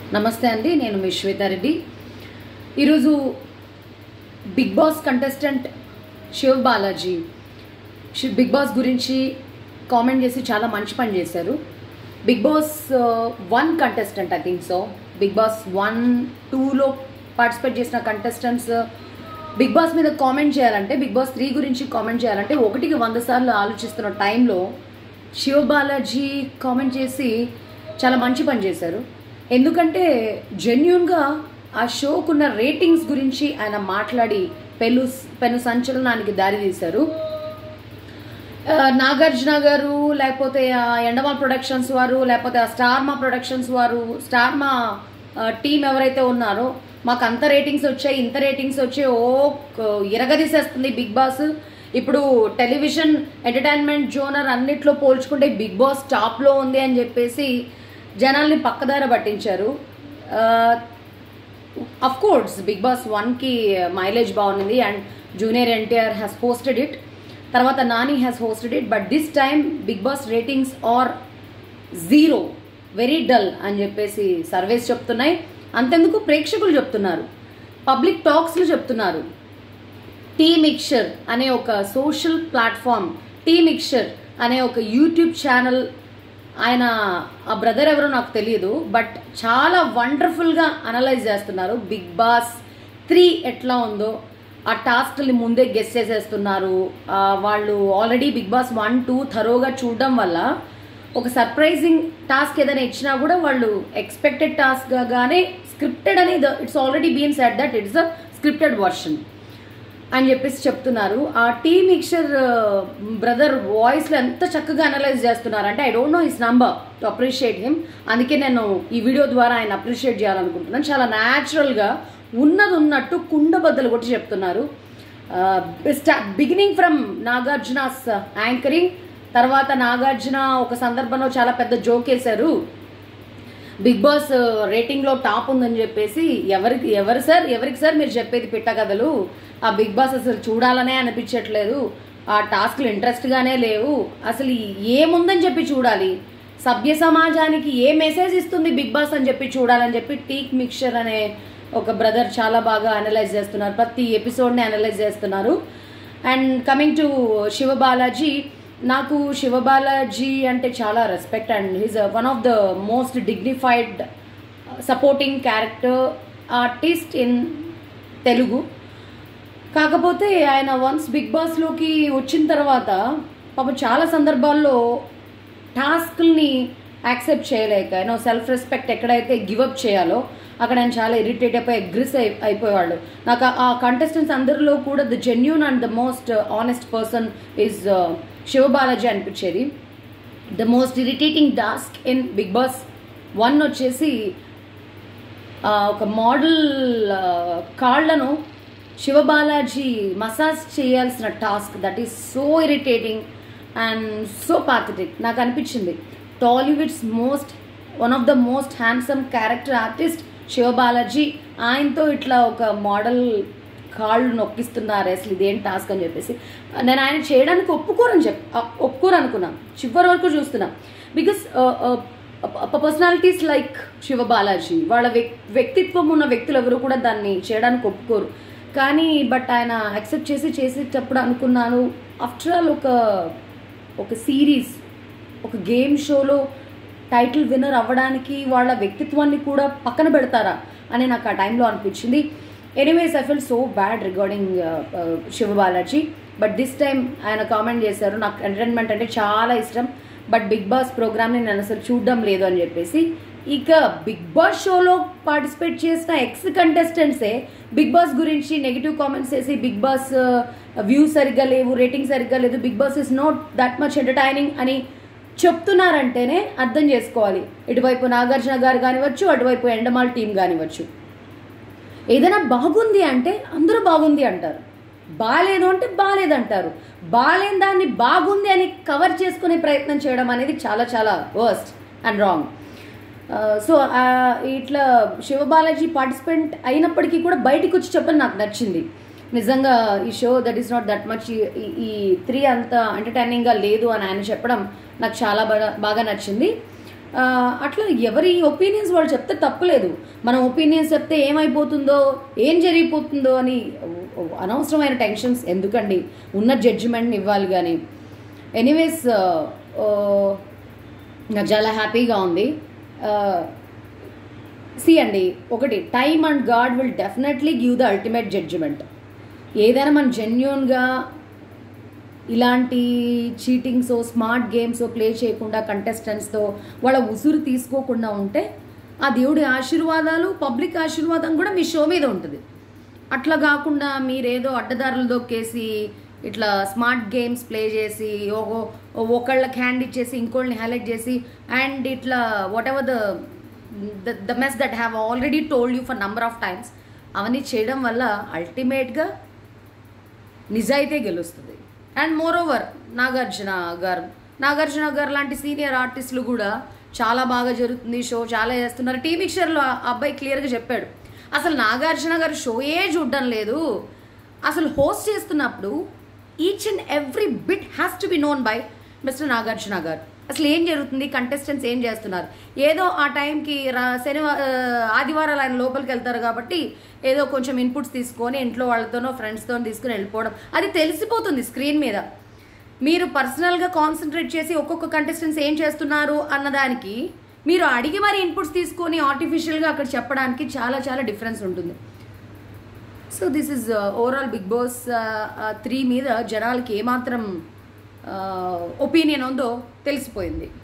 నమస్తే అండి, నేను మీ శ్వేతారెడ్డి. ఈరోజు big boss contestant Shiv Balaji big Boss గురించి కామెంట్ చేసి చాలా మంచి పని చేశారు. Big Boss 1 contestant, I think so, big boss 1-2లో participate చేసిన కంటెస్టెంట్స్ బిగ్ బాస్ మీద కామెంట్ చేయాలంటే, బిగ్ బాస్ 3 గురించి కామెంట్ చేయాలంటే 1కి 100 సార్లు ఆలోచిస్తున్న టైంలో శివ్ బాలాజీ కామెంట్ చేసి చాలా మంచి పని చేశారు. ఎందుకంటే జెన్యూన్గా ఆ షోకున్న రేటింగ్స్ గురించి ఆయన మాట్లాడి పెను సంచలనానికి దారి తీశారు. నాగార్జున గారు, లేకపోతే ఎండమాల్ ప్రొడక్షన్స్ వారు, లేకపోతే స్టార్మా ప్రొడక్షన్స్ వారు, స్టార్మా టీం ఎవరైతే ఉన్నారో, మాకు అంత రేటింగ్స్ వచ్చాయి, ఇంత రేటింగ్స్ వచ్చాయి, ఇరగదీసేస్తుంది బిగ్ బాస్. ఇప్పుడు టెలివిజన్ ఎంటర్టైన్మెంట్ జోనర్ అన్నిట్లో పోల్చుకుంటే బిగ్ బాస్ టాప్లో ఉంది అని చెప్పేసి జనాల్ని పక్కదార పట్టించారు. అఫ్ కోర్స్ బిగ్ బాస్ 1కి మైలేజ్ బాగుంది and junior NTR has hosted it, తర్వాత Nani has hosted it. But this time Bigg Boss ratings are 0, very dull అని చెప్పేసి సర్వేస్ చెప్తున్నాయి. అంతెందుకు ప్రేక్షకులు చెప్తున్నారు, పబ్లిక్ టాక్స్లు చెప్తున్నారు. టీ మిక్చర్ అనే ఒక సోషల్ ప్లాట్ఫామ్, టీ మిక్చర్ అనే ఒక యూట్యూబ్ ఛానల్, ఆయన ఆ బ్రదర్ ఎవరో నాకు తెలియదు, బట్ చాలా వండర్ఫుల్గా అనలైజ్ చేస్తున్నారు బిగ్ బాస్ 3 ఎట్లా ఉందో. ఆ టాస్క్ని ముందే గెస్ చేసేస్తున్నారు. వాళ్ళు ఆల్రెడీ బిగ్ బాస్ 1-2 థరోగా చూడడం వల్ల ఒక సర్ప్రైజింగ్ టాస్క్ ఏదైనా ఇచ్చినా కూడా వాళ్ళు ఎక్స్పెక్టెడ్ టాస్క్ గానే స్క్రిప్టెడ్ అని, it's already been said that it's a scripted version అని చెప్పేసి చెప్తున్నారు. ఆ టీ మిక్చర్ బ్రదర్ వాయిస్లో ఎంత చక్కగా అనలైజ్ చేస్తున్నారు అంటే, I don't know his number to appreciate him. అందుకే నేను ఈ వీడియో ద్వారా ఆయన అప్రిషియేట్ చేయాలనుకుంటున్నాను. చాలా న్యాచురల్గా ఉన్నది ఉన్నట్టు కుండబద్దలు కొట్టి చెప్తున్నారు. బిగినింగ్ ఫ్రమ్ నాగార్జునాస్ యాంకరింగ్, తర్వాత నాగార్జున ఒక సందర్భంలో చాలా పెద్ద జోక్ వేశారు, బిగ్ బాస్ రేటింగ్లో టాప్ ఉందని చెప్పేసి. ఎవరికి సార్ మీరు చెప్పేది పిట్టకథలు? ఆ బిగ్ బాస్ అసలు చూడాలనే అనిపించట్లేదు, ఆ టాస్క్లు ఇంట్రెస్ట్గానే లేవు, అసలు ఏముందని చెప్పి చూడాలి, సభ్య సమాజానికి ఏ మెసేజ్ ఇస్తుంది బిగ్ బాస్ అని చెప్పి చూడాలని చెప్పి టీక్ మిక్చర్ అనే ఒక బ్రదర్ చాలా బాగా అనలైజ్ చేస్తున్నారు, ప్రతి ఎపిసోడ్ని అనలైజ్ చేస్తున్నారు. And coming to Shiva Balaji, నాకు శివ బాలాజీ అంటే చాలా respect and he's one of the most dignified supporting character artist in Telugu. కాకపోతే ఆయన వన్స్ బిగ్ బాస్లోకి వచ్చిన తర్వాత పాపం చాలా సందర్భాల్లో టాస్క్ని యాక్సెప్ట్ చేయలేక, ఆయన సెల్ఫ్ రెస్పెక్ట్ ఎక్కడైతే గివప్ చేయాలో అక్కడ ఆయన చాలా ఇరిటేట్ అయిపోయి అగ్రెస్ అయిపోయేవాళ్ళు. నాకు ఆ కంటెస్టెంట్స్ అందరిలో కూడా the genuine and the most honest person is Shiva Balaji అనిపించేది. The most irritating task in Bigg Boss 1 వచ్చేసి ఒక మోడల్ కాళ్లను శివ బాలాజీ మసాజ్ చేయాల్సిన task. That is so irritating and so pathetic. నాకు అనిపించింది Tollywood's one of the most handsome character artist Shiva Balaji, ఆయనతో ఇట్లా ఒక మోడల్ కాళ్ళు నొక్కిస్తున్నారు, అసలు ఇదేం టాస్క్ అని చెప్పేసి. నేను ఆయన చేయడానికి ఒప్పుకోరు అనుకున్నాను, చివరి వరకు చూస్తున్నా. Because personalities like Shiva Balaji, వాళ్ళ వ్యక్తిత్వం ఉన్న వ్యక్తులు ఎవరు కూడా దాన్ని చేయడానికి ఒప్పుకోరు. కానీ బట్ ఆయన యాక్సెప్ట్ చేసేటప్పుడు అనుకున్నాను, ఆఫ్టర్ ఆల్ ఒక సిరీస్, ఒక గేమ్ షోలో టైటిల్ విన్నర్ అవ్వడానికి వాళ్ళ వ్యక్తిత్వాన్ని కూడా పక్కన పెడతారా అని నాకు ఆ టైంలో అనిపించింది. Anyways, I feel so bad regarding Shiva Balaji. But this time ఆయన కామెంట్ చేశారు, నాకు ఎంటర్టైన్మెంట్ అంటే చాలా ఇష్టం, బట్ బిగ్ బాస్ ప్రోగ్రామ్ని నేను అసలు చూడడం లేదు అని చెప్పేసి. ఇక బిగ్ బాస్ షోలో పార్టిసిపేట్ చేసిన ఎక్స్ కంటెస్టెంట్సే బిగ్ బాస్ గురించి నెగిటివ్ కామెంట్స్ చేసి, బిగ్ బాస్ వ్యూస్ సరిగ్గా లేవు, రేటింగ్ సరిగ్గా లేదు, Bigg Boss is not that much entertaining అని చెప్తున్నారంటేనే అర్థం చేసుకోవాలి. ఇటువైపు నాగార్జున గారు కానివ్వచ్చు, అటువైపు ఎండమాల్ టీం కానివ్వచ్చు. ఏదైనా బాగుంది అంటే అందరూ బాగుంది అంటారు, బాగాలేదు అంటే బాగాలేదంటారు. బాగాలేని దాన్ని బాగుంది అని కవర్ చేసుకునే ప్రయత్నం చేయడం అనేది చాలా చాలా వర్స్ట్ అండ్ రాంగ్. సో ఇట్లా శివ బాలాజీ పార్టిసిపెంట్ అయినప్పటికీ కూడా బయటకు వచ్చి చెప్పని నాకు నచ్చింది. నిజంగా ఈ show that is not that much, ఈ 3 అంత ఎంటర్టైనింగ్గా లేదు అని ఆయన చెప్పడం నాకు చాలా బాగా నచ్చింది. అట్లా ఎవరి ఒపీనియన్స్ వాళ్ళు చెప్తే తప్పులేదు. మనం ఒపీనియన్స్ చెప్తే ఏమైపోతుందో ఏం జరిగిపోతుందో అని అనవసరమైన టెన్షన్స్ ఎందుకండి, ఉన్న జడ్జిమెంట్ని ఇవ్వాలి. కానీ ఎనీవేస్ నాకు చాలా హ్యాపీగా ఉంది. సి అండి, ఒకటి time and god will definitely give the ultimate judgement. ఏదైనా మనం జెన్యూన్గా ఇలాంటి చీటింగ్స్ స్మార్ట్ గేమ్స్ ప్లే చేయకుండా కంటెస్టెంట్స్తో వాళ్ళ ఉసురు తీసుకోకుండా ఉంటే ఆ దేవుడి ఆశీర్వాదాలు పబ్లిక్ ఆశీర్వాదం కూడా మీ షో మీద ఉంటుంది. అట్లా కాకుండా మీరేదో అడ్డదారులు దొక్కేసి ఇట్లా స్మార్ట్ గేమ్స్ ప్లే చేసి ఒకళ్ళకి హ్యాండ్ ఇచ్చేసి ఇంకోళ్ళని హైలైట్ చేసి అండ్ ఇట్లా whatever the mess that have already told you for number of times అవన్నీ చేయడం వల్ల అల్టిమేట్గా నిజాయితీ గెలుస్తుంది. అండ్ మోర్ ఓవర్ నాగార్జున గారు లాంటి సీనియర్ ఆర్టిస్టులు కూడా చాలా బాగా జరుగుతుంది షో, చాలా చేస్తున్నారు. టీవీ పిక్చర్లో ఆ అబ్బాయి క్లియర్గా చెప్పాడు, అసలు నాగార్జున గారు షోయే చూడడం లేదు. అసలు హోస్ట్ చేస్తున్నప్పుడు each and every bit has to be known by mister Nagarjuna గారు. అసలు ఏం జరుగుతుంది, కంటెస్టెంట్స్ ఏం చేస్తున్నారు, ఏదో ఆ టైంకి ఆదివారాలు ఆయన లోపలికి వెళ్తారు కాబట్టి ఏదో కొంచెం ఇన్పుట్స్ తీసుకొని ఇంట్లో వాళ్ళతోనో ఫ్రెండ్స్తో తీసుకుని వెళ్ళిపోవడం అది తెలిసిపోతుంది స్క్రీన్ మీద. మీరు పర్సనల్గా కాన్సన్ట్రేట్ చేసి ఒక్కొక్క కంటెస్టెంట్స్ ఏం చేస్తున్నారు అన్నదానికి మీరు అడిగి మరి ఇన్పుట్స్ తీసుకొని ఆర్టిఫిషియల్గా అక్కడ చెప్పడానికి చాలా చాలా డిఫరెన్స్ ఉంటుంది. So this is overall Bigg Boss 3 మీద జనాలకి ఏమాత్రం ఒపీనియన్ ఉందో తెలిసిపోయింది.